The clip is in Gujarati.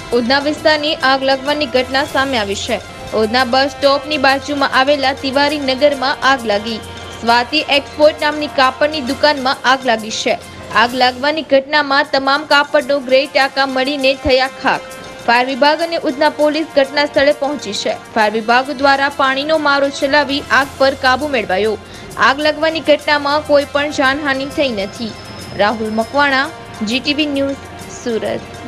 ઉધના વિસ્તારની આગ લાગવાની ઘટના સામે આવી છે। ઉધના બસ સ્ટોપની બાજુમાં આવેલા તિવારી નગરમાં આગ લાગી। સ્વાતિ એક્સપોર્ટ નામની કાપડની દુકાનમાં આગ લાગી છે। આગ લાગવાની ઘટનામાં તમામ કાપડનો ગ્રે ટાંકા મળીને થયા ખાખ। ફાયર વિભાગ અને ઉધના પોલીસ ઘટના સ્થળે પહોંચી છે। ફાયર વિભાગ દ્વારા પાણીનો મારો ચલાવી આગ પર કાબુ મેળવાયો। આગ લાગવાની ઘટનામાં કોઈ પણ જાનહાનિ થઈ નથી। Rahul Makwana, GTV news, Surat.